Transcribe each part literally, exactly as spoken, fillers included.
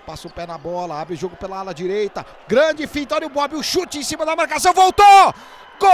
passa o pé na bola, abre o jogo pela ala direita, grande finta, olha o Bob, o chute em cima da marcação, voltou! Gol!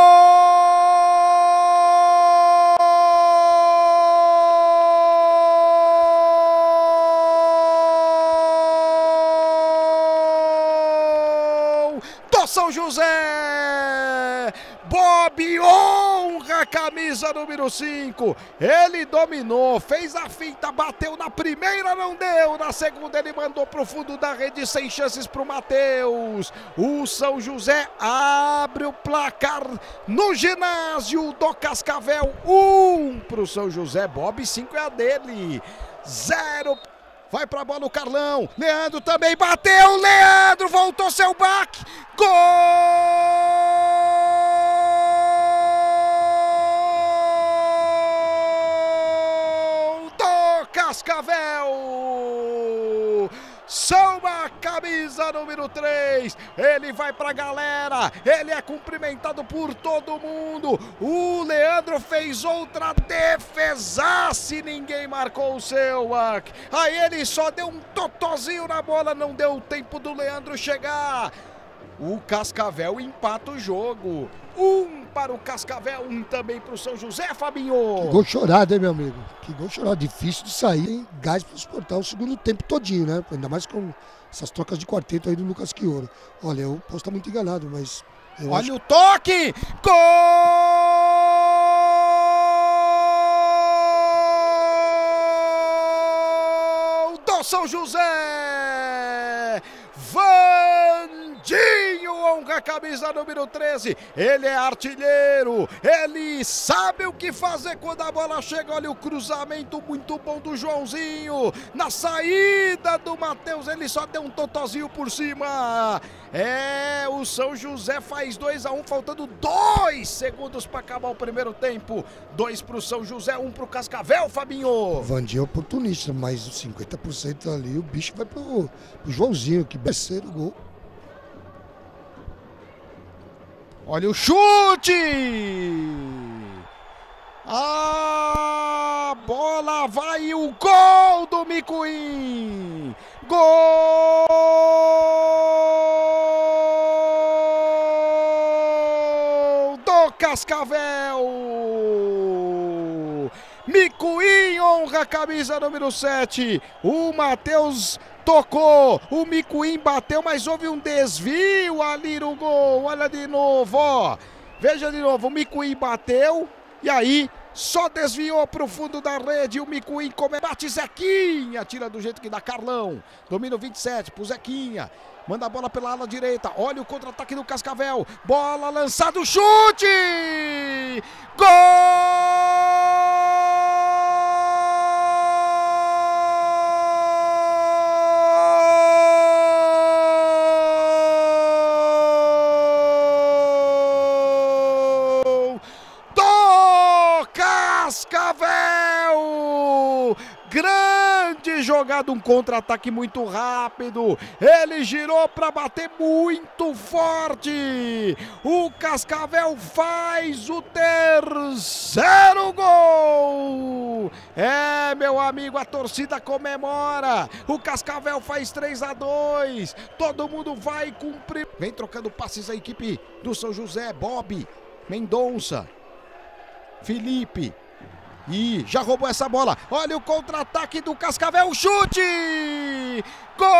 Do São José! Bob honra a camisa número cinco, ele dominou, fez a finta, bateu na primeira, não deu, na segunda ele mandou pro fundo da rede, sem chances pro Matheus. O São José abre o placar no ginásio do Cascavel, um pro São José, Bob cinco é a dele, zero. Vai pra bola o Carlão, Leandro também bateu, Leandro voltou seu baque, gol do Cascavel! Soma a camisa número três, ele vai pra galera, ele é cumprimentado por todo mundo, o Leandro fez outra defesaça e ninguém marcou o seu, aí ele só deu um totozinho na bola, não deu tempo do Leandro chegar, o Cascavel empata o jogo, um para o Cascavel, um também para o São José, Fabinho. Que gol chorado, hein, meu amigo? Que gol chorado, difícil de sair, tem gás para suportar o segundo tempo todinho, né? Ainda mais com essas trocas de quarteto aí do Lucas Chioro. Olha, eu posso estar muito enganado, mas... Eu Olha acho... o toque! Gol do São José! Vandinho honra a camisa número treze, ele é artilheiro, ele sabe o que fazer quando a bola chega, olha o cruzamento muito bom do Joãozinho, na saída do Matheus, ele só deu um totozinho por cima, é, o São José faz dois a um, faltando dois segundos para acabar o primeiro tempo, dois para o São José, um para o Cascavel, Fabinho. Vandinho é oportunista, mas os cinquenta por cento ali, o bicho vai pro, pro Joãozinho, que terceiro gol. Olha o chute! A bola vai e o gol do Micuim! Gol do Cascavel! Micuim honra a camisa número sete, o Matheus tocou, o Micuim bateu, mas houve um desvio ali no gol, olha de novo, ó, veja de novo, o Micuim bateu e aí só desviou pro fundo da rede, o Micuim come, bate Zequinha, tira do jeito que dá Carlão, domina o vinte e sete pro Zequinha, manda a bola pela ala direita, olha o contra-ataque do Cascavel, bola lançada, chute, gol! Cascavel! Grande jogada, um contra-ataque muito rápido, ele girou para bater muito forte, o Cascavel faz o terceiro gol, é meu amigo, a torcida comemora, o Cascavel faz três a dois, todo mundo vai cumprir, vem trocando passes a equipe do São José, Bob, Mendonça, Felipe, e já roubou essa bola, olha o contra-ataque do Cascavel, chute! Gol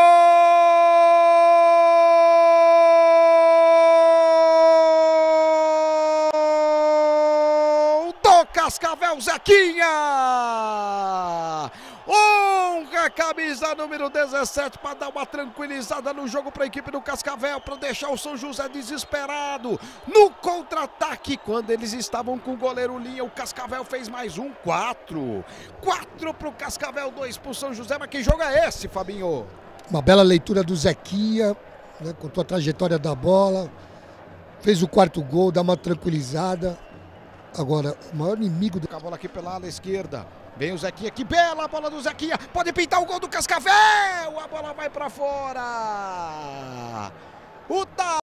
do Cascavel, Zequinha! Honra a camisa número dezessete para dar uma tranquilizada no jogo para a equipe do Cascavel, para deixar o São José desesperado. No contra-ataque, quando eles estavam com o goleiro linha, o Cascavel fez mais um, quatro. Quatro para o Cascavel, dois para o São José. Mas que jogo é esse, Fabinho? Uma bela leitura do Zequinha, né, contou a trajetória da bola, fez o quarto gol, dá uma tranquilizada. Agora, o maior inimigo... Do... A bola aqui pela ala esquerda. Vem o Zequinha, que bela bola do Zequinha. Pode pintar o gol do Cascavel. A bola vai pra fora. O